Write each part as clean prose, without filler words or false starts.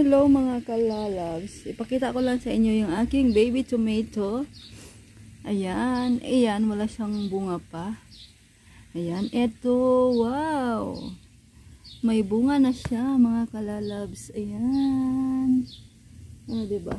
hello mga kalalabs. Ipakita ko lang sa inyo yung aking baby tomato. Ayan, ayan, wala siyang bunga pa. Ayan, eto, wow. May bunga na siya mga kalalabs. Ayan. Ano, diba?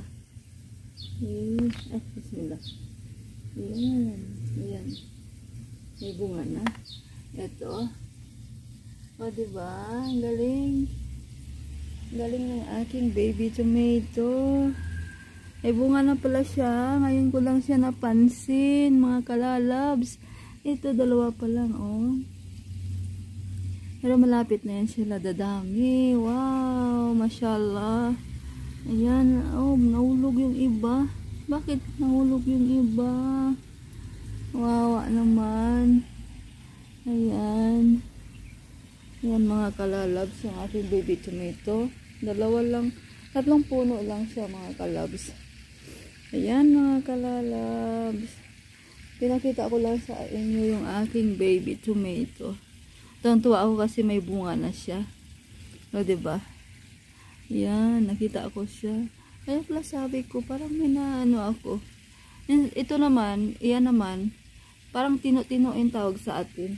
Bismillah. Ayan, ayan. May bunga na. Eto. O, diba? Ang galing. Galing ng aking baby tomato. Ay bunga na pala siya. Ngayon ko lang siya napansin, mga kalalabs. Ito, dalawa pa lang, oh. Pero malapit na yan sila, dadami. Wow, mashallah. Ayan, oh, nahulog yung iba. Bakit nahulog yung iba? Wow, naman. Ayan. Ayan mga kalalabs, yung aking baby tomato. Dalawa lang, tatlong puno lang siya mga kalabs. Ayan mga kalalabs. Pinakita ko lang sa inyo yung aking baby tomato. Tuwa ako kasi may bunga na siya. O diba? Ayan, nakita ko siya. Kaya pala sabi ko, parang may naano ako. Ito naman, iyan naman, parang tino-tino yung tawag sa atin.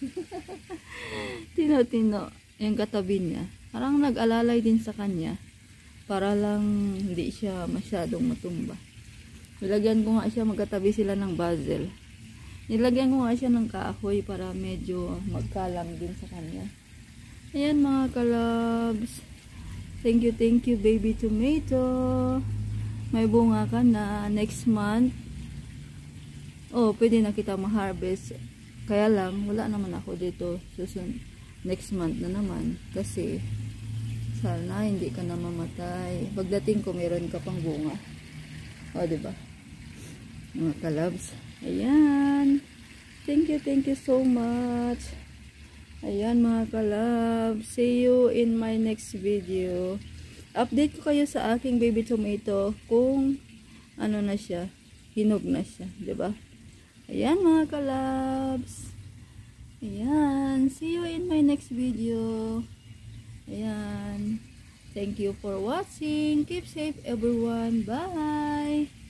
Tino-tino yung katabi niya. Parang nag-alalay din sa kanya para lang hindi siya masyadong matumba. Nilagyan ko nga siya, magkatabi sila ng basil. Nilagyan ko nga siya ng kahoy para medyo magkalang din sa kanya. Ayan mga kalabs. Thank you baby tomato. May bunga ka na next month. Oh, pwede na kita ma-harvest. Kaya lang, wala naman ako dito next month na naman. Kasi, sana hindi ka na mamatay. Pagdating ko, meron ka pang bunga. O, diba? Mga kalabs. Ayan. Thank you so much. Ayan mga kalabs. See you in my next video. Update ko kayo sa aking baby tomato kung ano na siya. Hinog na siya. Diba? Ayan mga kalabs. Ayan. See you in my next video. Ayan. Thank you for watching. Keep safe everyone. Bye.